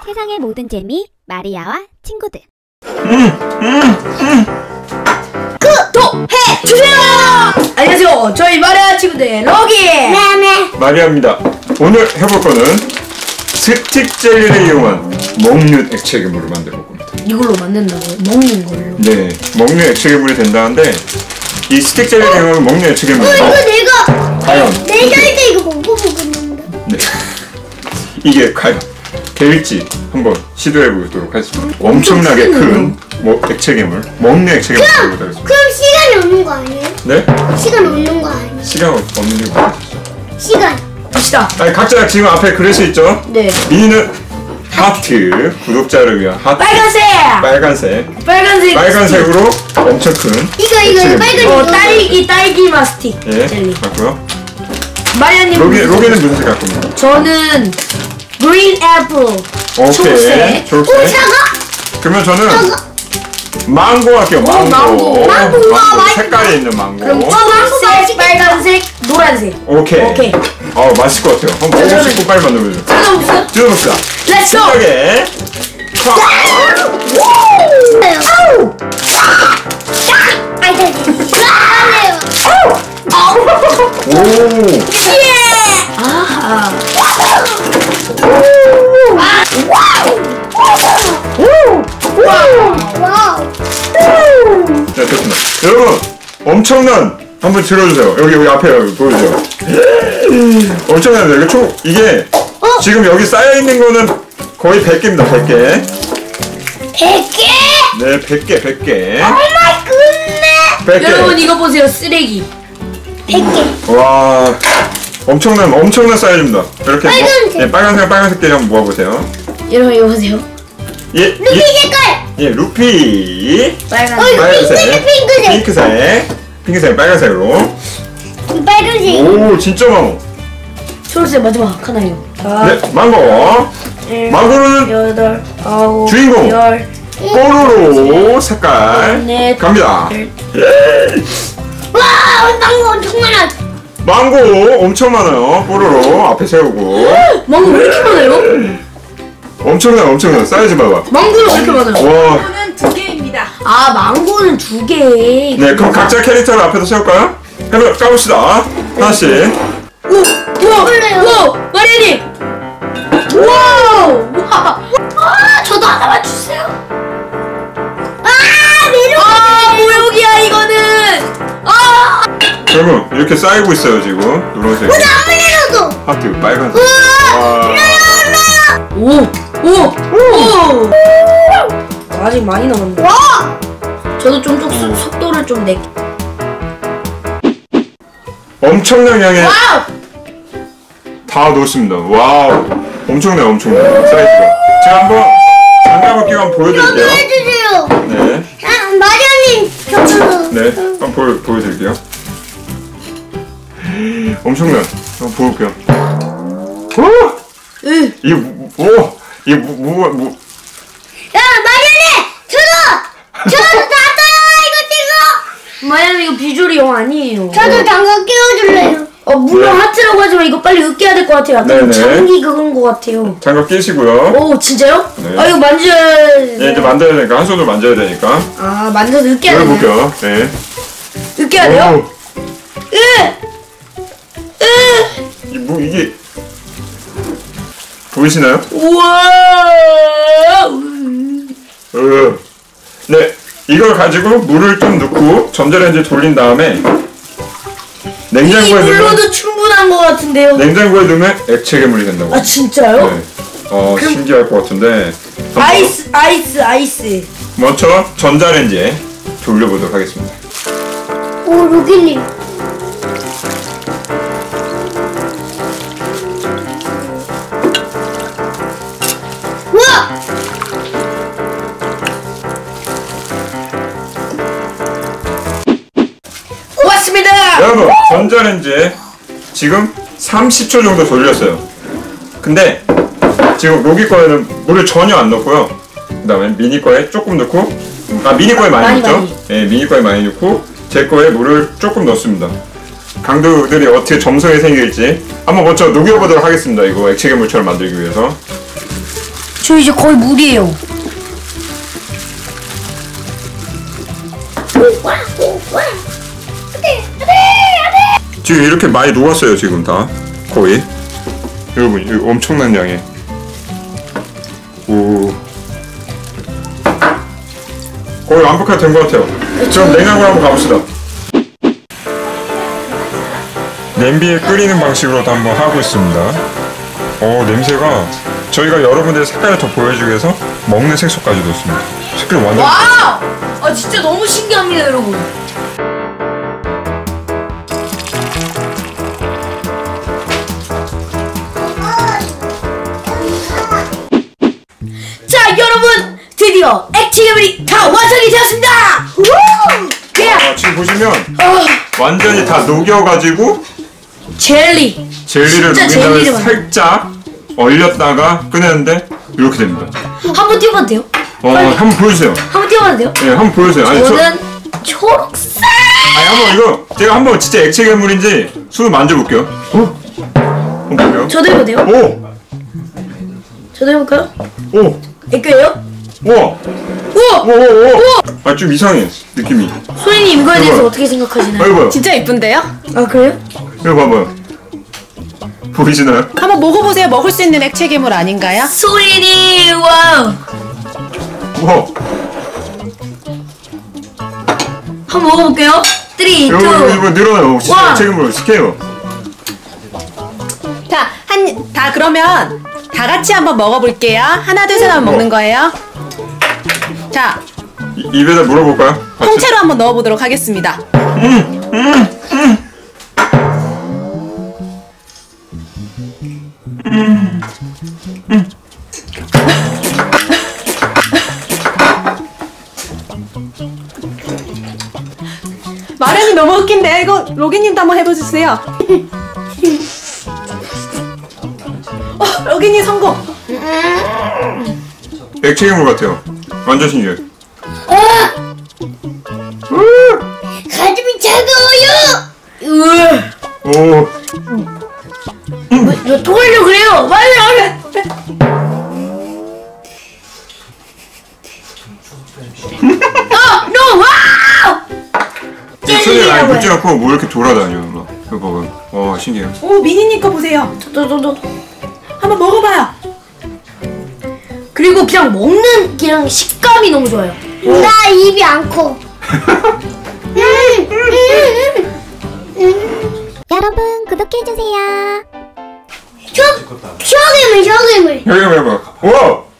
세상의 모든 재미 마리아와 친구들. 구독해 주세요. 안녕하세요. 저희 마리아 친구들 로기. 네네. 마리아입니다. 오늘 해볼 거는 스틱 젤리를 이용한 먹는 액체 괴물을 만들어 볼 겁니다. 이걸로 만든다고요? 먹는 걸로? 네, 먹는 액체 괴물이 된다는데 이 스틱 젤리를 이용한 먹는 액체 괴물. 이거 내가 과연 내가 할 때 이거 먹어보겠는데. 네. 이게 과연 될지 한번 시도해 보도록 하겠습니다. 엄청나게 큰 액체 괴물, 먹는 액체 괴물 만들어 보도록 하겠습니다. 그럼 시간이 없는 거 아니에요? 네? 시간 없는 거 아니에요? 시간 없는 게 뭐죠? 시간. 갑시다. 아니, 각자 지금 앞에 그릇이 있죠? 네. 미니는 하트, 구독자를 위한 하트. 빨간색. 빨간색으로 엄청 큰 이거 액체 빨간 괴물. 딸기 마스틱 예, 젤리. 갖고요. 마리아님. 로기는 무슨 색 갖고 있나요? 저는 green apple. 오케이, 초록색. 오, 사과? 그러면 저는 망고 할게요. 망고. 색깔이 있는 망고. 그럼 초록색, 빨간색, 노란색. 오케이. 맛있을 것 같아요. 한번 먹어보시고 빨리 만들어보세요. 뜯어봅시다. 뜯어봅시다. Let's go. 신나게. 오. 아하. 와우. 네, 됐습니다. 여러분, 엄청난 한번 들어주세요. 여기 앞에 보이죠? 엄청나요. 이게 지금 여기 쌓여 있는 거는 거의 100개입니다. 100개. 100개? 네, 100개. 오마이 굿네. 100개. 여러분 이거 보세요. 쓰레기. 100개. 와, 엄청난 사이즈입니다. 이렇게 빨간색. 빨간색끼리 한번 모아보세요. 여러분 이거 보세요. 루피 색깔. 루피. 빨간색. 핑크색, 빨간색으로. 빨간색. 오, 진짜 많어. 초록색 마지막 하나요. 네, 망고. 망고는 8, 9, 주인공. 10. 뽀로로 색깔 네. 갑니다. 와, 망고 엄청 많아. 망고 엄청 많아요. 뽀로로 앞에 세우고. 망고 왜 이렇게 많아요? 엄청나. 사이즈 봐봐. 망고는 왜 이렇게 많아요? 와. 망고는 2개입니다. 아 망고는 2개. 네, 그럼 각자 캐릭터를 앞에다 세울까요? 해봐, 까봅시다. 하나씩. 우와 마리아님. 와. 저도 하나만 주세요. 모욕이야 이거는. 여러분, 이렇게 쌓이고 있어요, 지금. 노란색. 아무래도. 하트, 빨간색. 오. 아직 많이 남았네. 와. 저도 좀 속도를 좀 내. 엄청난 양의 와우. 다 넣었습니다. 와우. 엄청나요, 사이즈가. 제가 한번 장갑을 끼고 한번 보여드릴게요. 해주세요. 네. 마리아님 저도. 네, 한번 보여드릴게요. 엄청나요. 한번 보여볼게요. 이게 야, 마리아님 저도 다 떠요. 이거 찍어. 마리아님 이거 비주얼이 영 아니에요. 저도 장갑 끼워줄래요. 물론 네. 하트라고 하지만 이거 빨리 으깨야 될 것 같아요. 약간 네네. 장기 그런 것 같아요. 장갑 끼시고요. 오 진짜요? 네. 이거 만져야. 예, 이제 만져야 되니까 한 손으로 만져야 되니까. 만져서 으깨야 되나요? 열어볼게요. 네. 으깨야 돼요? 이게 보이시나요? 우와. 네, 이걸 가지고 물을 좀 넣고 전자레인지 돌린 다음에 이 냉장고에 넣으면 물로도 충분한 것 같은데요. 냉장고에 넣으면 액체 괴물이 된다고. 아 진짜요? 네. 신기할 것 같은데. 아이스. 먼저 전자레인지에 돌려보도록 하겠습니다. 오, 로기님. 우와! 왔습니다. 여러분, 전자레인지에 지금 30초 정도 돌렸어요. 근데 지금 로기 거에는 물을 전혀 안 넣고요. 그 다음에 미니 거에 조금 넣고, 미니 거에 많이 넣죠? 네, 미니 거에 많이 넣고 제 거에 물을 조금 넣습니다. 강도들이 어떻게 점성이 생길지 한번 먼저 녹여보도록 하겠습니다. 이거 액체 괴물처럼 만들기 위해서. 저 이제 거의 물이에요. 지금 이렇게 많이 녹았어요 지금 다 거의. 여러분 이거 엄청난 양에. 오. 거의 완벽하게 된 것 같아요. 그럼 냉장고로 한번 가봅시다. 냄비에 끓이는 방식으로도 한번 하고 있습니다. 냄새가 저희가 여러분들의 색깔을 더 보여주기 위해서 먹는 색소까지 넣습니다. 색깔이 완전. 와우! 아 진짜 너무 신기합니다 여러분. 자 여러분 드디어 액체괴물이 다 완성이 되었습니다. 그냥 지금 보시면 완전히 다 녹여가지고 젤리. 젤리를 진짜 녹인 다음에 젤리를 만들어. 살짝 얼렸다가 꺼내는데 이렇게 됩니다. 한번 띄워봐도 돼요? 한번 보여주세요. 한번 띄워봐도 돼요? 네, 한번 보여주세요. 아니, 저는 초록색. 아니 한번 이거 제가 한번 진짜 액체 괴물인지 손을 만져볼게요. 한번 볼게요. 저도 해봐도 돼요? 오! 저도 해볼까요? 오! 애교예요? 우와! 우와! 오오오! 아 좀 이상해 느낌이. 소연님 이거에 대해서 이거. 어떻게 생각하시나요? 이거 봐요. 진짜 예쁜데요? 아 그래요? 이거 봐봐요. 보이시나요? 한번 먹어보세요. 먹을 수 있는 액체 괴물 아닌가요? 소연이 와우. 우와! 한번 먹어볼게요. 3, 2, 1. 이거 늘어나요. 진짜 와! 액체 괴물 스케요. 자, 다 그러면 다 같이 한번 먹어볼게요. 하나, 둘, 셋 하면 먹는 거예요. 자, 입에다 물어볼까요? 같이? 통째로 한번 넣어보도록 하겠습니다. 마련이 너무 웃긴데 이거 로기님도 한번 해보세요. 로기님 성공. 액체 괴물 같아요. 완전 신기해. 가슴이 차가워요. 오! 너 토하려고 그래요. 빨리. No! 와우! 이 손에 아예 묻지 않고 뭐 이렇게 돌아다녀. 막. 이거 봐봐요. 와 신기해요. 오, 미니님 거 보세요. 저도. 한번 먹어봐요. 그리고 그냥 먹는 그냥 식감이 너무 좋아요. 나 입이 안 커. 여러분 구독해주세요. 혀괴물. 여기 해봐. 와!